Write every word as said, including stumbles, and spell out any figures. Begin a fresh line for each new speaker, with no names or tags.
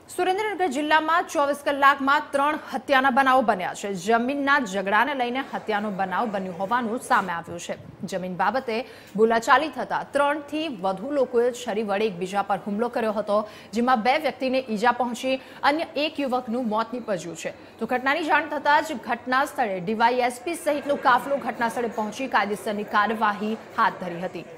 સુરેન્દ્રનગર જિલ્લામાં ચોવીસ કલાકમાં ત્રણ હત્યાના બનાવો બન્યા છે। જમીનના ઝઘડાને લઈને હત્યાનો બનાવ બન્યો હોવાનું સામે આવ્યું છે। જમીન બાબતે બોલાચાલી થતા ત્રણથી વધુ લોકોએ છરી વડે એકબીજા પર હુમલો કર્યો હતો, જેમાં બે વ્યક્તિને ઈજા પહોંચી અન્ય એક યુવકનું મોત નીપજ્યું છે। તો ઘટનાની જાણ થતાં જ ઘટના સ્થળે ડીવાયએસપી સહિતનો કાફલો ઘટના સ્થળે પહોંચી કાયદેસરની કાર્યવાહી હાથ ધરી હતી।